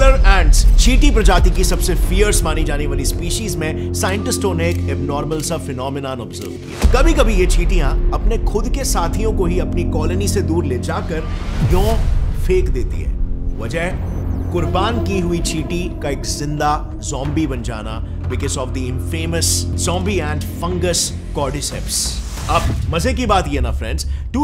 Killer ants चींटी प्रजाति की सबसे फियर्स मानी जाने वाली स्पीशीज में साइंटिस्टों ने एक एबनॉर्मल सा फिनोमेनन ऑब्जर्व किया। कभी कभी ये चींटियां अपने खुद के साथियों को ही अपनी कॉलोनी से दूर ले जाकर यूं फेंक देती है। वजह कुर्बान की हुई चींटी का एक जिंदा ज़ॉम्बी बन जाना because of the infamous zombie ant fungus cordyceps. अब मजे की बात ये ना फ्रेंड्स,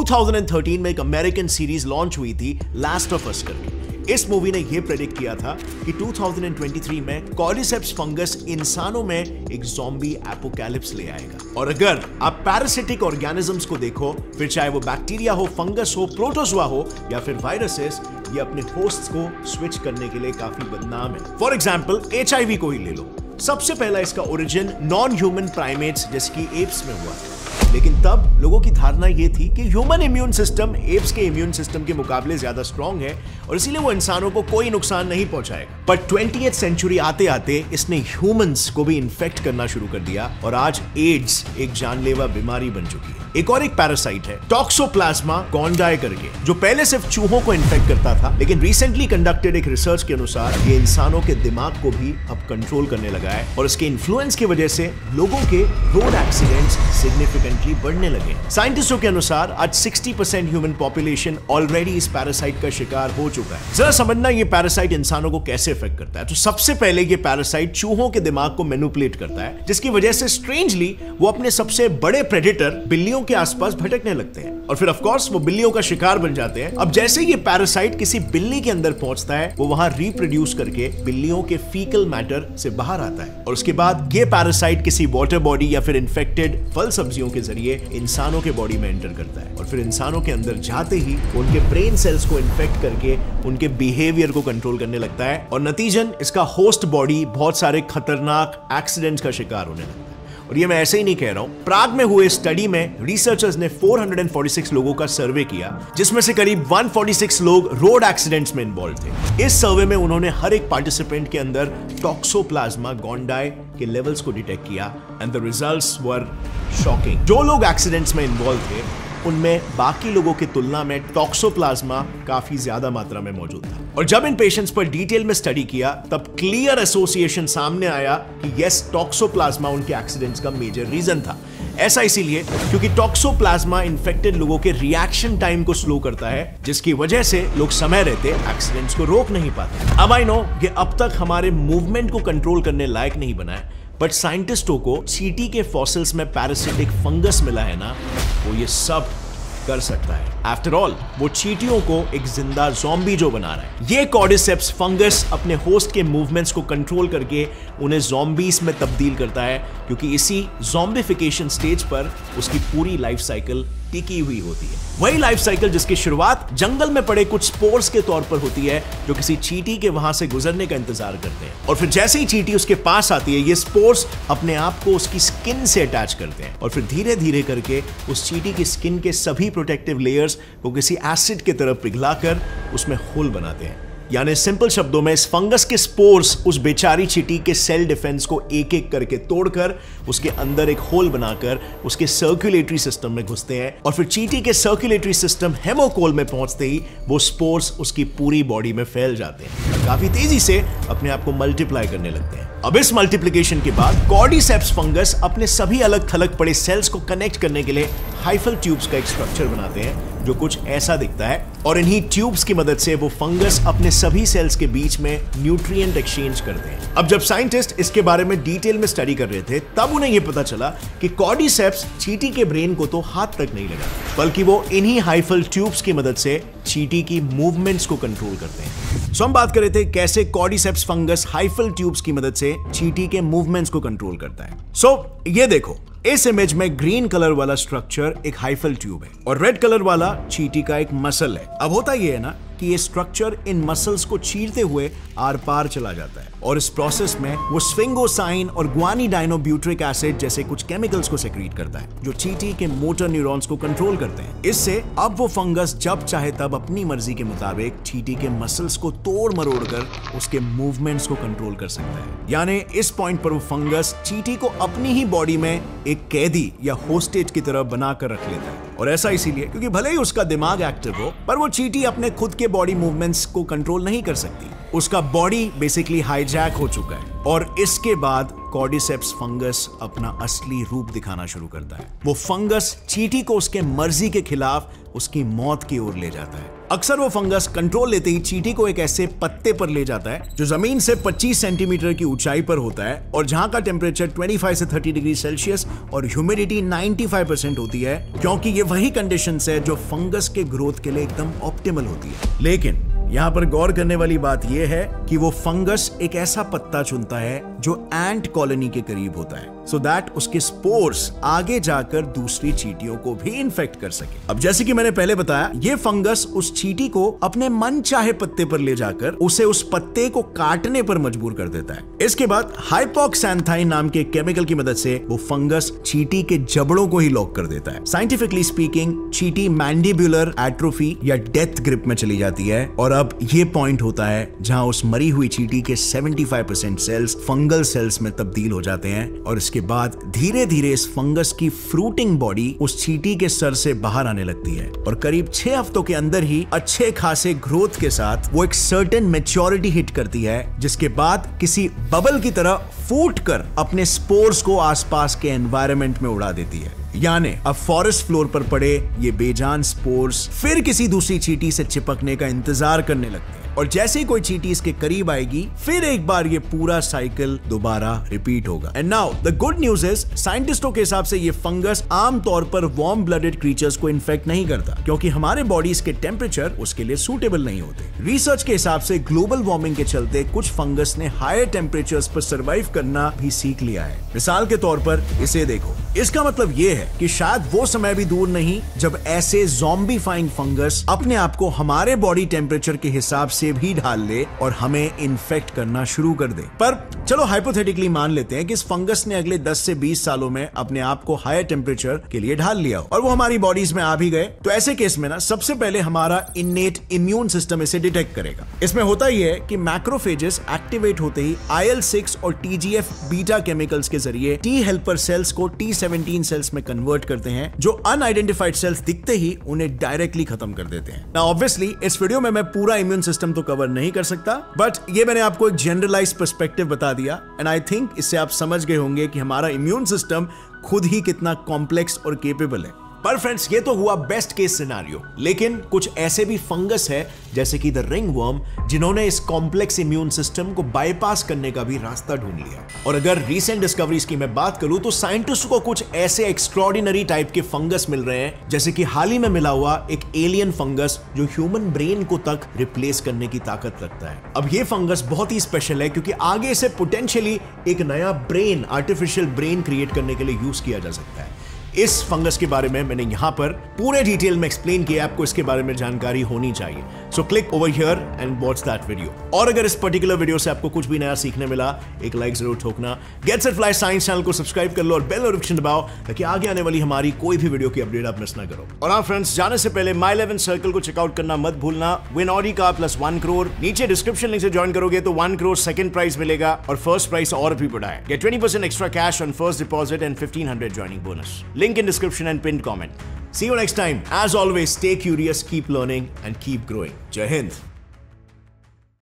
2013 में एक अमेरिकन सीरीज लॉन्च हुई थी लास्ट ऑफ अस करके। इस मूवी ने यह प्रेडिक्ट किया था कि 2023 में कॉर्डिसेप्स फंगस इंसानों में एक ज़ॉम्बी एपोकैलिप्स ले आएगा। और अगर आप पैरासिटिक ऑर्गेनिजम्स को देखो, फिर चाहे वो बैक्टीरिया हो, फंगस हो, प्रोटोजोआ हो या फिर वायरसेस, ये अपने होस्ट्स को स्विच करने के लिए काफी बदनाम है। फॉर एग्जाम्पल HIV को ही ले लो। सबसे पहला इसका ओरिजिन नॉन ह्यूमन प्राइमेट्स जैसे कि एप्स में हुआ था, लेकिन तब लोगों की धारणा यह थी कि ह्यूमन इम्यून सिस्टम एप्स के इम्यून सिस्टम के मुकाबले ज्यादा स्ट्रांग है और इसीलिए वो इंसानों को कोई नुकसान नहीं पहुंचाएगा। पर 20th सेंचुरी आते आते इसने ह्यूमंस को भी इन्फेक्ट करना शुरू कर दिया और आज एड्स एक जानलेवा बीमारी बन चुकी है। एक और एक पैरासाइट है टॉक्सोप्लाज्मा गोंडाई करके, जो पहले सिर्फ चूहों को इन्फेक्ट करता था, लेकिन रिसेंटली कंडक्टेड एक रिसर्च के अनुसार ये इंसानों के दिमाग को भी अब कंट्रोल करने लगा है और इसके इन्फ्लुएंस की वजह से लोगों के रोड एक्सीडेंट्स सिग्निफिकेंटली बढ़ने लगे। साइंटिस्टों के अनुसार आज 60% ह्यूमन पॉपुलेशन ऑलरेडी इस पैरासाइट का शिकार हो चुका है। जरा समझना ये पैरासाइट इंसानों को कैसे इफेक्ट करता है। तो सबसे पहले ये पैरासाइट चूहों के दिमाग को मैनिपुलेट करता है, जिसकी वजह से स्ट्रेंजली वो अपने सबसे बड़े प्रेडेटर बिल्लियों के आसपास भटकने लगते हैं और फिर ऑफ कोर्स वो बिल्लियों का शिकार बन जाते हैं। अब जैसे ये पैरासाइट किसी बिल्ली के अंदर पहुंचता है, वो वहां रिप्रोड्यूस करके बिल्लियों के फीकल मैटर से बाहर आता है और उसके बाद ये पैरासाइट किसी वाटर बॉडी या फिर इन्फेक्टेड फल सब्जियों के जरिए इंसानों के बॉडी में एंटर करता है और फिर इंसानों के अंदर जाते ही उनके ब्रेन सेल्स को इन्फेक्ट करके उनके बिहेवियर को कंट्रोल करने लगता है और नतीजन इसका होस्ट बॉडी बहुत सारे खतरनाक एक्सीडेंट्स का शिकार होने लगता है। और ये मैं ऐसे ही नहीं कह रहा हूं। प्राग में हुए स्टडी में रिसर्चर्स ने 446 लोगों का सर्वे किया, जिसमें से करीब 146 लोग रोड एक्सीडेंट्स में इन्वॉल्व थे। इस सर्वे में उन्होंने हर एक पार्टिसिपेंट के अंदर टॉक्सोप्लाज्मा गोंडाई के लेवल्स को डिटेक्ट किया and the results were shocking. जो लोग एक्सीडेंट्स में इन्वॉल्व थे उनमें बाकी लोगों की तुलना में टॉक्सोप्लाज्मा काफी ज्यादा मात्रा में मौजूद था। और जब इन पेशेंट्स पर डिटेल में स्टडी किया तब क्लियर एसोसिएशन सामने आया कि यस, टॉक्सोप्लाज्मा उनके एक्सीडेंट्स का मेजर रीजन था। ऐसा इसीलिए क्योंकि टॉक्सोप्लाज्मा इन्फेक्टेड लोगों के रिएक्शन टाइम को स्लो करता है, जिसकी वजह से लोग समय रहते एक्सीडेंट्स को रोक नहीं पाते। अब आई नो ये अब तक हमारे मूवमेंट को कंट्रोल करने लायक नहीं बना है, बट साइंटिस्टों को चींटी के फॉसिल्स में पैरासिटिक फंगस मिला है ना, वो ये सब कर सकता है। आफ्टर ऑल वो चींटियों को एक जिंदा ज़ॉम्बी जो बना रहा है। ये कॉर्डिसेप्स फंगस अपने होस्ट के मूवमेंट्स को कंट्रोल करके उन्हें ज़ॉम्बीज में तब्दील करता है, क्योंकि इसी ज़ॉम्बिफिकेशन स्टेज पर उसकी पूरी लाइफ साइकिल टिकी हुई होती है। वही लाइफ साइकिल जिसकी शुरुआत जंगल में पड़े कुछ स्पोर्स के तौर पर होती है, जो किसी चींटी के वहां से गुजरने का इंतजार करते हैं और फिर जैसे ही चींटी उसके पास आती है, ये स्पोर्स अपने आप को उसकी स्किन से अटैच करते हैं और फिर धीरे धीरे करके उस चींटी की स्किन के सभी प्रोटेक्टिव लेयर्स को किसी एसिड की तरफ पिघलाकर उसमें होल बनाते हैं। यानी सिंपल शब्दों में इस फंगस के स्पोर्स उस बेचारी चींटी के सेल डिफेंस को एक एक करके तोड़कर उसके अंदर एक होल बनाकर उसके सर्कुलेटरी सिस्टम में घुसते हैं और फिर चींटी के सर्कुलेटरी सिस्टम हेमोकोल में पहुंचते ही वो स्पोर्स उसकी पूरी बॉडी में फैल जाते हैं, काफी तेजी से अपने आप को मल्टीप्लाई करने लगते हैं। अब इस मल्टीप्लिकेशन के बाद कॉर्डिसेप्स फंगस अपने सभी अलग थलग पड़े सेल्स को कनेक्ट करने के लिए हाइफल ट्यूब्स का एक स्ट्रक्चर बनाते हैं जो कुछ ऐसा दिखता है और इन्हीं ट्यूब्स की मदद से वो फंगस अपने सभी सेल्स के बीच में न्यूट्रिएंट एक्सचेंज करते हैं। अब जब साइंटिस्ट इसके बारे में डिटेल में स्टडी कर रहे थे तब उन्हें यह पता चला कि कॉर्डिसेप्स चींटी के ब्रेन को तो हाथ तक नहीं लगा, बल्कि वो इन्हीं हाइफल ट्यूब्स की मदद से चींटी की मूवमेंट्स को कंट्रोल करते हैं। सो हम बात कर रहे थे कैसे कॉर्डिसेप्स फंगस हाइफल ट्यूब्स की मदद से चींटी के मूवमेंट्स को कंट्रोल करता है। सो ये देखो, इस इमेज में ग्रीन कलर वाला स्ट्रक्चर एक हाइफल ट्यूब है और रेड कलर वाला चींटी का एक मसल है। अब होता यह है ना कि ये स्ट्रक्चर इन मसल्स को चीरते हुए आर पार चला जाता है और इस प्रोसेस में वो स्फिंगोसाइन और ग्वानिडाइनोब्यूट्रिक एसिड जैसे कुछ केमिकल्स को सेक्रीट करता है, जो चींटी के मोटर न्यूरॉन्स को कंट्रोल करते हैं। इससे अब वो फंगस जब चाहे तब अपनी मर्जी के मुताबिक चींटी के मसल्स को तोड़ मरोड़ कर उसके मूवमेंट्स को कंट्रोल कर सकता है। यानी इस पॉइंट पर वो फंगस चींटी को अपनी ही बॉडी में एक कैदी या होस्टेज की तरह बनाकर रख लेता है और ऐसा इसीलिए क्योंकि भले ही उसका दिमाग एक्टिव हो, पर वो चींटी अपने खुद के बॉडी मूवमेंट्स को कंट्रोल नहीं कर सकती। उसका बॉडी बेसिकली हाईजैक हो चुका है और इसके बाद कॉर्डिसेप्स फंगस अपना असली रूप दिखाना शुरू करता है। वो फंगस चींटी को उसके मर्जी के खिलाफ उसकी मौत की ओर ले जाता है। अक्सर वो फंगस कंट्रोल लेते ही चींटी को एक ऐसे पत्ते पर ले जाता है जो जमीन से 25 सेंटीमीटर की ऊंचाई पर होता है और जहां का टेम्परेचर 25 से 30 डिग्री सेल्सियस और ह्यूमिडिटी 95% होती है, क्योंकि ये वही कंडीशंस है जो फंगस के ग्रोथ के लिए एकदम ऑप्टिमल होती है। लेकिन यहां पर गौर करने वाली बात यह है कि वो फंगस एक ऐसा पत्ता चुनता है जो एंट कॉलोनी के करीब होता है, सो दैट उसके स्पोर्स आगे जाकर दूसरी चींटियों को भी इन्फेक्ट कर सके। अब जैसे कि मैंने पहले बताया, ये फंगस उस चींटी को अपने मन चाहे पत्ते पर ले जाकर उसे उस पत्ते को काटने पर मजबूर कर देता है। इसके बाद हाइपोक्सैंथाइन नाम के केमिकल की मदद से वो फंगस चींटी के जबड़ों को ही लॉक कर देता है। साइंटिफिकली स्पीकिंग, चींटी मैंडिबुलर एट्रोफी या डेथ ग्रिप में चली जाती है और अब ये पॉइंट होता है जहां उस मरी हुई चींटी के 75% सेल्स फंगल सेल्स में तब्दील हो जाते हैं और इसके बाद धीरे धीरे इस फंगस की फ्रूटिंग बॉडी उस चींटी के सर से बाहर आने लगती है और करीब 6 हफ्तों के अंदर ही अच्छे खासे ग्रोथ के साथ वो एक सर्टेन मैच्योरिटी हिट करती है, जिसके बाद किसी बबल की तरह फूट कर अपने स्पोर्स को आसपास के एनवायरनमेंट में उड़ा देती है। यानी अब फॉरेस्ट फ्लोर पर पड़े ये बेजान स्पोर्स फिर किसी दूसरी चींटी से चिपकने का इंतजार करने लगते हैं और जैसे ही कोई चींटी इसके करीब आएगी फिर एक बार ये पूरा साइकिल दोबारा रिपीट होगा। And now the good news is, साइंटिस्टों के हिसाब से ये फंगस आमतौर पर वार्म ब्लडेड क्रीचर्स को इन्फेक्ट नहीं करता, क्योंकि हमारे बॉडीज के टेम्परेचर उसके लिए सूटेबल नहीं होते। रिसर्च के हिसाब से ग्लोबल वार्मिंग के चलते कुछ फंगस ने हायर टेम्परेचर्स पर सर्वाइव करना भी सीख लिया है। मिसाल के तौर पर इसे देखो, इसका मतलब ये है कि शायद वो समय भी दूर नहीं जब ऐसे ज़ॉम्बीफाइंग फंगस अपने आप को हमारे बॉडी टेम्परेचर के हिसाब से भी ढाल ले और हमें इन्फेक्ट करना शुरू कर दे। पर चलो हाइपोथेटिकली मान लेते हैं कि इस फंगस ने अगले 10 से 20 सालों में अपने आप को हायर टेम्परेचर के लिए ढाल लिया और वो हमारी बॉडीज में आ भी गए, तो ऐसे केस में ना सबसे पहले हमारा इन्नेट इम्यून सिस्टम इसे डिटेक्ट करेगा। इसमें होता ही है कि मैक्रोफेजेस एक्टिवेट होते ही IL-6 और TGF बीटा केमिकल्स के जरिए टी हेल्पर सेल्स को T17 सेल्स में कन्वर्ट करते हैं, जो अनआइडेंटिफाइड सेल्स दिखते ही उन्हें डायरेक्टली खत्म कर देते हैं। नाउ ऑब्वियसली इस वीडियो में मैं पूरा इम्यून सिस्टम तो कवर नहीं कर सकता, बट ये मैंने आपको एक जनरलाइज पर्सपेक्टिव बता दिया एंड आई थिंक इससे आप समझ गए होंगे कि हमारा इम्यून सिस्टम खुद ही कितना कॉम्प्लेक्स और केपेबल है। पर फ्रेंड्स, ये तो हुआ बेस्ट केस सिनेरियो, लेकिन कुछ ऐसे भी फंगस है जैसे कि द रिंगवर्म जिन्होंने इस कॉम्प्लेक्स इम्यून सिस्टम को बाईपास करने का भी रास्ता ढूंढ लिया। और अगर रीसेंट डिस्कवरीज की मैं बात करूं तो साइंटिस्ट को कुछ ऐसे एक्स्ट्रॉर्डिनरी टाइप के फंगस मिल रहे हैं, जैसे कि हाल ही में मिला हुआ एक एलियन फंगस जो ह्यूमन ब्रेन को तक रिप्लेस करने की ताकत रखता है। अब ये फंगस बहुत ही स्पेशल है क्योंकि आगे इसे पोटेंशियली एक नया ब्रेन, आर्टिफिशियल ब्रेन क्रिएट करने के लिए यूज किया जा सकता है। इस फंगस के बारे में मैंने यहां पर पूरे डिटेल में एक्सप्लेन किया, आपको इसके बारे में जानकारी होनी चाहिए। So click over here and watch that video. और अगर इस पर्टिकुलर वीडियो से आपको कुछ भी नया सीखने मिला, एक लाइक जरूर ठोकना। Get set fly science channel को सब्सक्राइब कर लो और बेल नोटिफिकेशन दबाओ ताकि आगे आने वाली हमारी कोई भी वीडियो की अपडेट आप मिस ना करो। और हाँ फ्रेंड्स, जाने से पहले माई 11 सर्कल को चेकआउट करना मत भूलना। विन ऑडी का प्लस 1 करोड़, नीचे डिस्क्रिप्शन लिंक से ज्वाइन करोगे तो 1 करोड़ सेकंड प्राइज मिलेगा और फर्स्ट प्राइज और भी बढ़ा है। Get 20% extra cash on first deposit and 1500 joining bonus. Link in description and pinned comment. See you next time. As always, stay curious, keep learning and keep growing. Jai Hind.